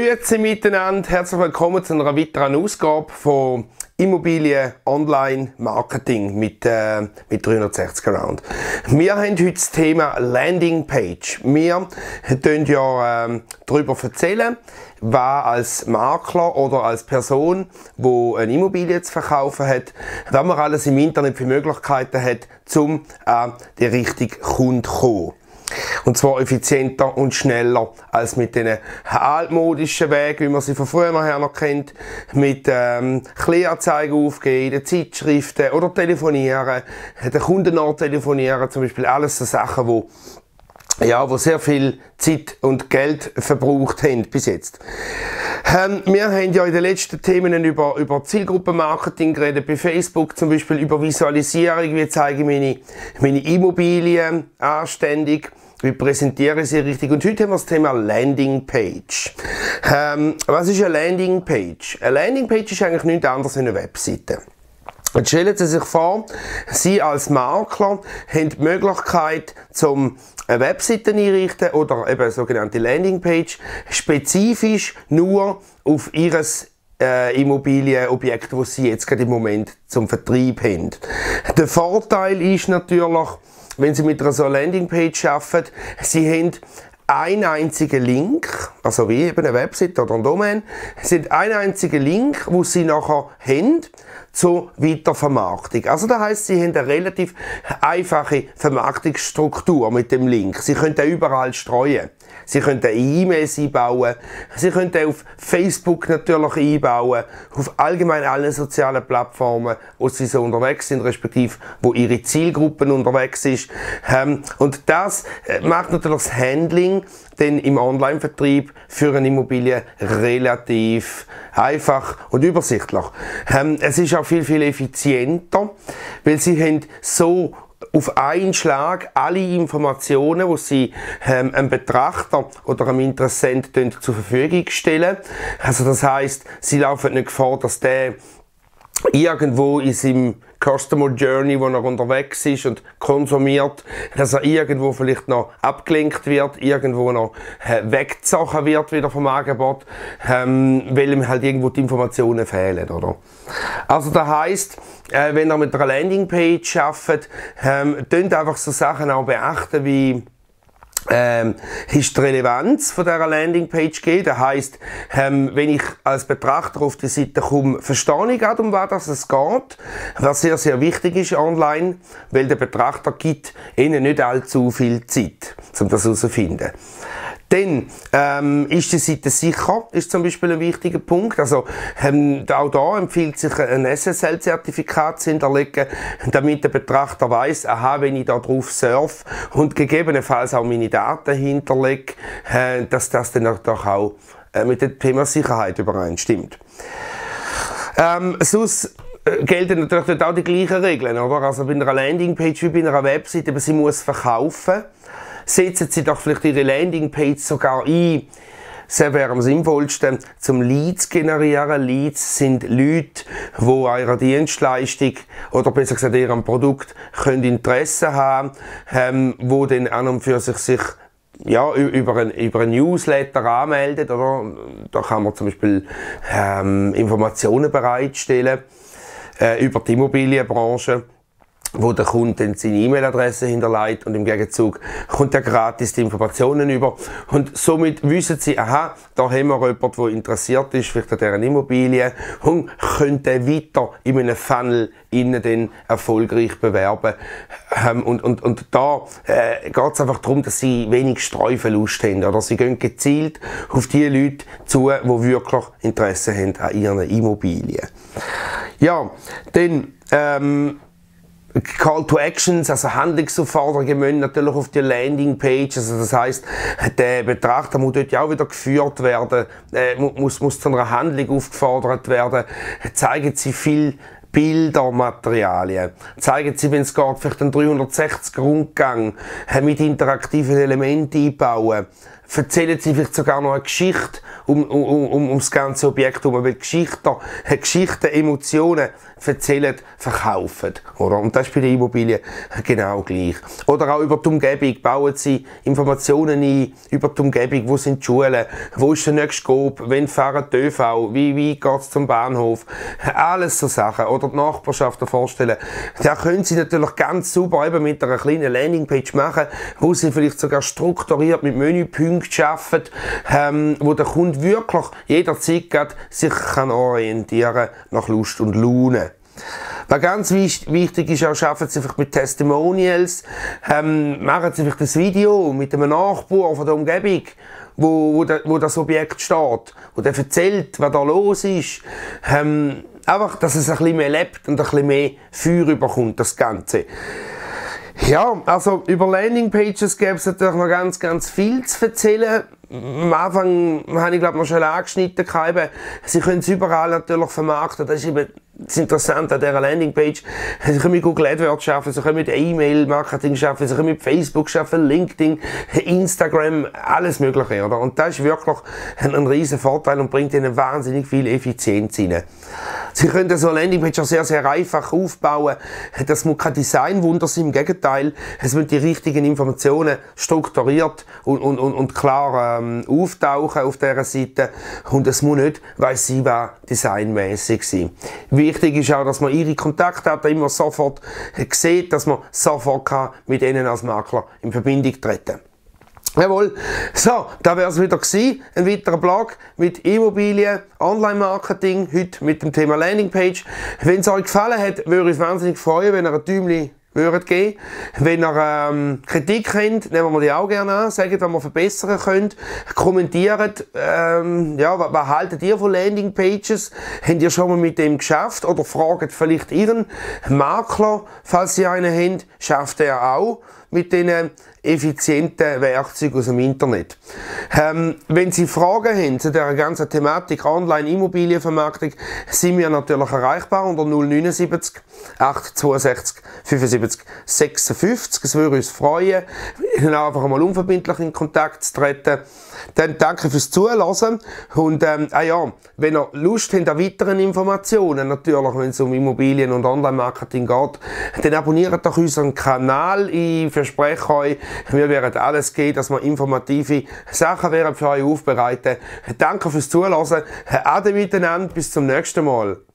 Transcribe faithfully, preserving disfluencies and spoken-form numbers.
Grüezi miteinander, herzlich willkommen zu einer weiteren Ausgabe von Immobilien Online Marketing mit, äh, mit dreihundertsechzig Around. Wir haben heute das Thema Landingpage. Wir erzählen ja äh, darüber erzählen, was als Makler oder als Person, die eine Immobilie zu verkaufen hat, was man alles im Internet für Möglichkeiten hat, um an den richtigen Kunden zu kommen. Und zwar effizienter und schneller als mit den altmodischen Wegen, wie man sie von früher her noch kennt, mit ähm, Kleinanzeigen aufgeben, in den Zeitschriften oder telefonieren, den Kunden nachtelefonieren, zum Beispiel alles so Sachen, wo ja, wo sehr viel Zeit und Geld verbraucht haben bis jetzt. Ähm, wir haben ja in den letzten Themen über, über Zielgruppenmarketing geredet, bei Facebook zum Beispiel über Visualisierung, wie zeige ich meine, meine Immobilien anständig, wie präsentiere ich sie richtig. Und heute haben wir das Thema Landingpage. Ähm, was ist eine Landingpage? Eine Landingpage ist eigentlich nichts anderes als eine Webseite. Jetzt stellen Sie sich vor, Sie als Makler haben die Möglichkeit, zum eine Webseite einrichten oder eben eine sogenannte Landingpage spezifisch nur auf Ihr äh, Immobilienobjekt, das Sie jetzt gerade im Moment zum Vertrieb haben. Der Vorteil ist natürlich, wenn Sie mit einer so Landingpage arbeiten, Sie haben einen einzigen Link, also wie eben eine Website oder ein Domain, sind ein einziger Link, wo Sie nachher haben zur Weitervermarktung. Also das heisst, Sie haben eine relativ einfache Vermarktungsstruktur mit dem Link. Sie können den überall streuen. Sie können E-Mails einbauen, Sie können auf Facebook natürlich einbauen, auf allgemein allen sozialen Plattformen, wo Sie so unterwegs sind, respektive wo Ihre Zielgruppen unterwegs ist. Ähm, und das macht natürlich das Handling denn im Online-Vertrieb für eine Immobilie relativ einfach und übersichtlich. Ähm, es ist auch viel, viel effizienter, weil Sie haben so auf einen Schlag alle Informationen, die Sie ähm, einem Betrachter oder einem Interessenten zur Verfügung stellen. Also das heisst, Sie laufen nicht Gefahr, dass der irgendwo in seinem Customer Journey, wo er unterwegs ist und konsumiert, dass er irgendwo vielleicht noch abgelenkt wird, irgendwo noch äh, weggezogen wird wieder vom Angebot, ähm, weil ihm halt irgendwo die Informationen fehlen, oder? Also das heisst, äh, wenn ihr mit einer Landingpage arbeitet, ähm, könnt einfach so Sachen auch beachten wie Ähm, ist die Relevanz von dieser Landingpage gegeben. Das heisst, ähm, wenn ich als Betrachter auf die Seite komme, verstehe ich gerade, um was es geht, was sehr, sehr wichtig ist online, weil der Betrachter gibt ihnen nicht allzu viel Zeit, um das herauszufinden. Dann ähm, ist die Seite sicher, ist zum Beispiel ein wichtiger Punkt. Also ähm, auch da empfiehlt sich ein S S L-Zertifikat zu hinterlegen, damit der Betrachter weiss, aha, wenn ich da drauf surfe und gegebenenfalls auch meine Daten hinterlege, äh, dass das dann auch, auch äh, mit dem Thema Sicherheit übereinstimmt. Ähm, sonst gelten natürlich dort auch die gleichen Regeln, oder? Also bei einer Landingpage wie bei einer Webseite, aber sie muss verkaufen. Setzen Sie doch vielleicht Ihre Landingpage sogar ein. Das wäre am sinnvollsten, zum Leads generieren. Leads sind Leute, die an ihrer Dienstleistung oder besser gesagt an ihrem Produkt können Interesse haben, ähm, wo dann an und für sich sich ja, über ein, über ein Newsletter anmeldet, oder? Da kann man zum Beispiel ähm, Informationen bereitstellen äh, über die Immobilienbranche, wo der Kunde seine E-Mail-Adresse hinterlegt und im Gegenzug kommt er gratis die Informationen über. Und somit wissen Sie, aha, da haben wir jemanden, der interessiert ist, vielleicht an deren Immobilie und könnte weiter in einem Funnel innen dann erfolgreich bewerben. Ähm, und, und, und da äh, geht es einfach darum, dass Sie wenig Streuverlust haben. Oder Sie gehen gezielt auf die Leute zu, die wirklich Interesse haben an ihren Immobilien. Ja, dann ähm, Call to Actions, also Handlungsaufforderungen, müssen natürlich auf die Landingpage, also das heisst, der Betrachter muss dort ja auch wieder geführt werden, äh, muss, muss zu einer Handlung aufgefordert werden, zeigen Sie viel Bilder, Materialien. Zeigen Sie, wenn es geht, vielleicht einen dreihundertsechzig Rundgang mit interaktiven Elementen einbauen. erzählen sie vielleicht sogar noch eine Geschichte um, um, um, um das ganze Objekt herum, weil Geschichten, Geschichten, Emotionen erzählen, verkaufen, oder? Und das ist bei der Immobilie genau gleich. Oder auch über die Umgebung bauen sie Informationen ein, über die Umgebung, wo sind die Schulen, wo ist der nächste Coop, wann fahren die ÖV, wie, wie geht es zum Bahnhof, alles so Sachen. Oder die Nachbarschaft vorstellen. Da können sie natürlich ganz super eben mit einer kleinen Landingpage machen, wo sie vielleicht sogar strukturiert mit Menüpunkten arbeiten, ähm, wo der Kunde wirklich jederzeit sich kann orientieren nach Lust und Laune. Was ganz wichtig ist, auch schaffen sie vielleicht mit Testimonials, ähm, machen sie vielleicht ein Video mit einem Nachbar von der Umgebung, wo, wo, der, wo das Objekt steht, wo der erzählt, was da los ist. Ähm, einfach, dass es ein bisschen mehr lebt und ein bisschen mehr Feuer überkommt, das Ganze. Ja, also über Landingpages gäbe es natürlich noch ganz, ganz viel zu erzählen. Am Anfang habe ich, glaube ich, noch schon angeschnitten. Eben, sie können es überall natürlich vermarkten. Das ist eben das Interessante an dieser Landingpage. Sie können mit Google AdWords arbeiten, sie können mit E-Mail-Marketing arbeiten, sie können mit Facebook arbeiten, LinkedIn, Instagram, alles Mögliche. Oder? Und das ist wirklich ein, ein riesen Vorteil und bringt ihnen wahnsinnig viel Effizienz rein. Sie können so eine Landingpage auch sehr, sehr einfach aufbauen. Das muss kein Designwunder sein, im Gegenteil. Es müssen die richtigen Informationen strukturiert und, und, und, und klar ähm, auftauchen auf dieser Seite. Und es muss nicht, weiss ich was, designmäßig sein. Wichtig ist auch, dass man ihre Kontaktdaten immer sofort sieht, dass man sofort kann mit ihnen als Makler in Verbindung treten kann. Jawohl. So, da wäre es wieder gewesen. Ein weiterer Blog mit Immobilien, Online-Marketing, heute mit dem Thema Landingpage. Wenn es euch gefallen hat, würde ich uns wahnsinnig freuen, wenn ihr ein Däumchen würdet geben. Wenn ihr ähm, Kritik habt, nehmen wir die auch gerne an. Sagt, was wir verbessern können. Kommentiert, ähm, ja, was, was haltet ihr von Landingpages? Habt ihr schon mal mit dem geschafft? Oder fragt vielleicht Ihren Makler, falls ihr einen habt, schafft er auch mit diesen effizienten Werkzeugen aus dem Internet. Ähm, wenn Sie Fragen haben zu dieser ganzen Thematik Online-Immobilienvermarktung, sind wir natürlich erreichbar unter null neunundsiebzig, achthundertzweiundsechzig, fünfundsiebzig, sechsundfünfzig. Es würde uns freuen, Ihnen einfach einmal unverbindlich in Kontakt zu treten. Dann danke fürs Zuhören und ähm, ah ja, wenn ihr Lust habt an weiteren Informationen, natürlich, wenn es um Immobilien und Online-Marketing geht, dann abonniert doch unseren Kanal. Ich verspreche euch, wir werden alles geben, dass wir informative Sachen werden für euch aufbereiten. Danke fürs Zuhören. Ade miteinander, bis zum nächsten Mal.